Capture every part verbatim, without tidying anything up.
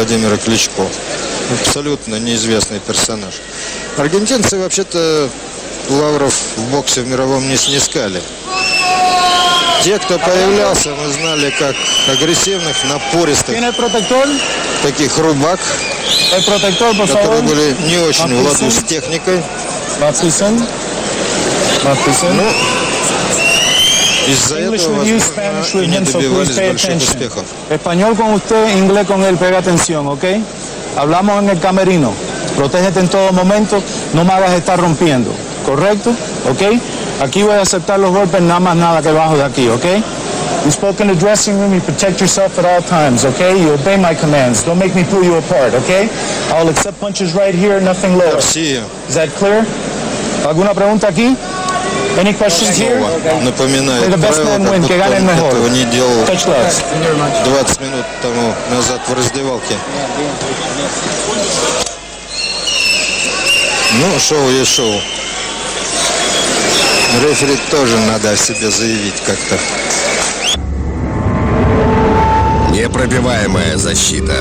Владимира Кличко. Абсолютно неизвестный персонаж. Аргентинцы вообще-то лавров в боксе в мировом не снискали. Те, кто появлялся, мы знали как агрессивных, напористых, таких рубак, которые были не очень в ладу с техникой. Ну, из-за этого, возможно, и не добивались больших успехов. Español con usted, inglés con él, pega atención, ¿ok? Hablamos en el camerino. Protégete en todo momento, no me hagas estar rompiendo, ¿correcto? ¿Ok? Aquí voy a aceptar los golpes, nada más nada que bajo de aquí, ¿ok? You spoke in the dressing room, you protect yourself at all times, ¿ok? You obey my commands, don't make me pull you apart, ¿ok? I'll accept punches right here, nothing lower. Is that clear? ¿Alguna pregunta aquí? Any questions here? Напоминает правило, как будто он этого не делал двадцать минут тому назад в раздевалке. Ну, шоу есть шоу. Рефери тоже надо о себе заявить как-то. Непробиваемая защита.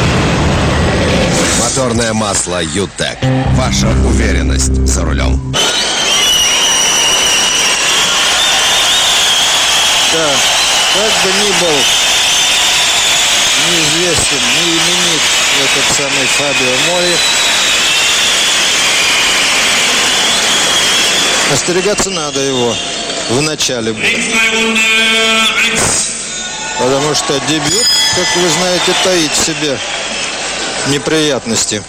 Моторное масло ЮТЕК. Ваша уверенность за рулем. Да, как бы ни был неизвестен, не именит этот самый Фабио Мори, остерегаться надо его в начале боя. Потому что дебют, как вы знаете, таит в себе неприятности.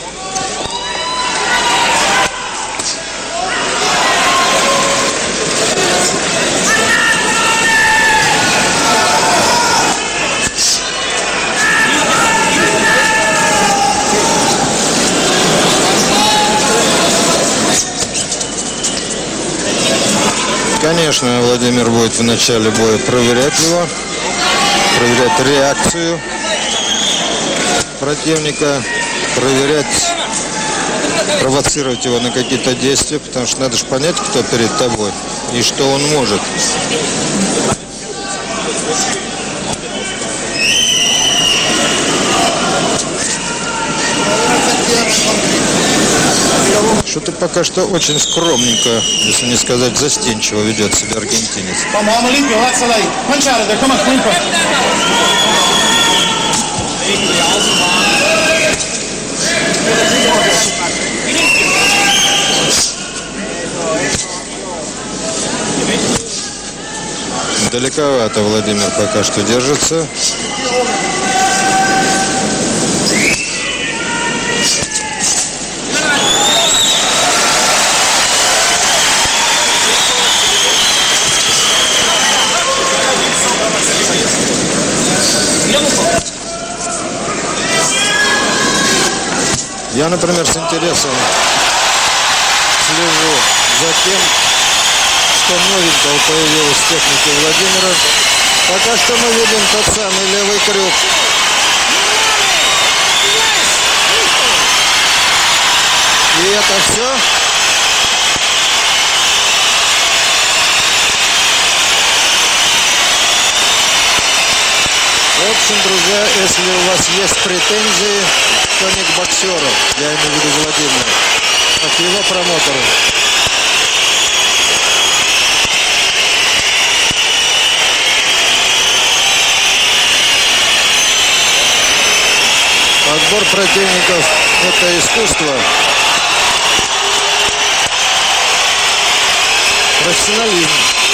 Конечно, Владимир будет в начале боя проверять его, проверять реакцию противника, проверять, провоцировать его на какие-то действия, потому что надо же понять, кто перед тобой и что он может. Что-то пока что очень скромненько, если не сказать застенчиво, ведет себя аргентинец. Далековато Владимир пока что держится. Я, например, с интересом слежу за тем, что новенького появилось в технике Владимира. Пока что мы видим тот самый левый крюк. И это все. В общем, друзья, если у вас есть претензии, то не к боксеру, я имею в виду Владимира, а к его промоутеру. Подбор противников – это искусство. Профессионализм.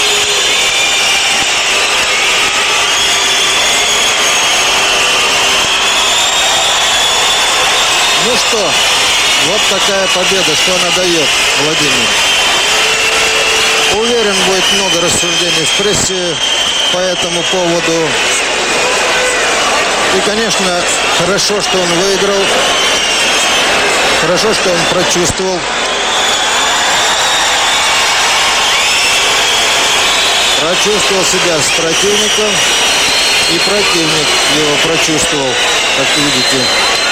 Ну что, вот такая победа, что она дает Владимиру. Уверен, будет много рассуждений в прессе по этому поводу. И, конечно, хорошо, что он выиграл. Хорошо, что он прочувствовал. Прочувствовал себя с противником. И противник его прочувствовал, как видите.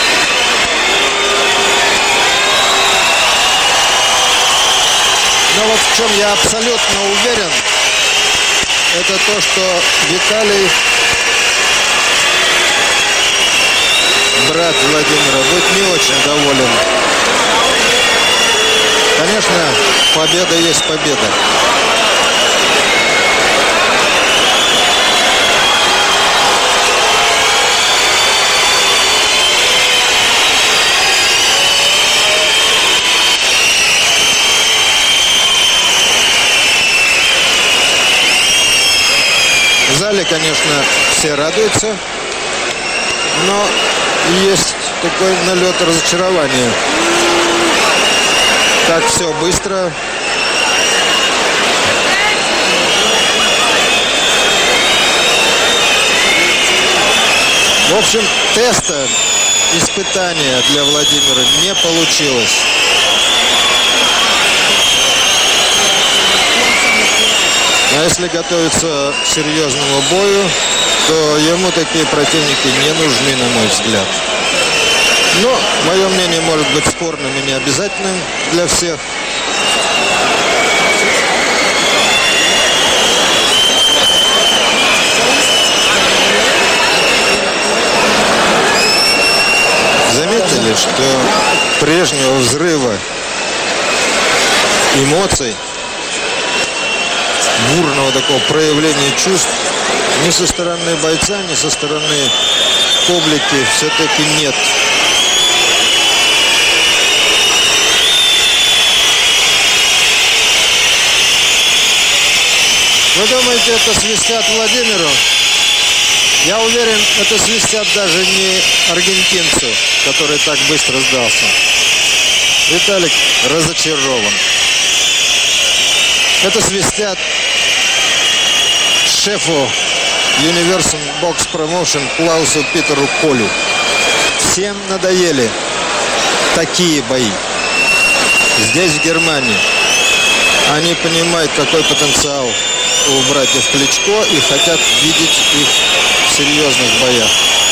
Но вот в чем я абсолютно уверен, это то, что Виталий брат Владимира будет не очень доволен. Конечно, победа есть победа. В зале, конечно, все радуются, но есть такой налет разочарования. Так все быстро. В общем, теста, испытания для Владимира не получилось. А если готовиться к серьезному бою, то ему такие противники не нужны, на мой взгляд. Но мое мнение может быть спорным и необязательным для всех. Заметили, что прежнего взрыва эмоций, бурного такого проявления чувств ни со стороны бойца, ни со стороны публики все-таки нет. Вы думаете, это свистят Владимиру? Я уверен, это свистят даже не аргентинцу, который так быстро сдался. Виталик разочарован. Это свистят шефу Universal Box Promotion Клаусу Питеру Колю. Всем надоели такие бои. Здесь, в Германии, они понимают, какой потенциал у братьев Кличко и хотят видеть их в серьезных боях.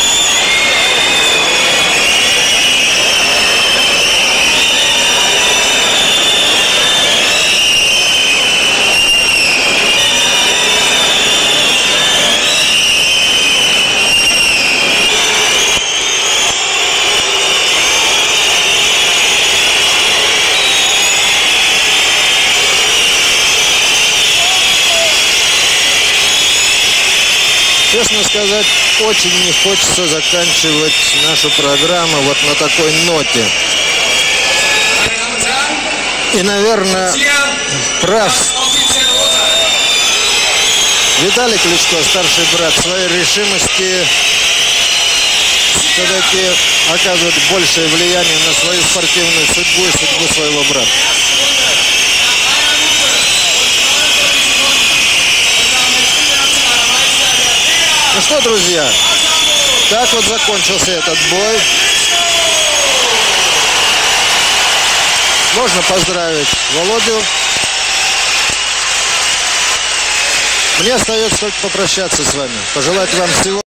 Честно сказать, очень не хочется заканчивать нашу программу вот на такой ноте. И, наверное, прав Виталий Кличко, старший брат, своей решимости все-таки оказывает большее влияние на свою спортивную судьбу и судьбу своего брата. Ну что, друзья, так вот закончился этот бой. Можно поздравить Володю. Мне остается только попрощаться с вами, пожелать вам всего.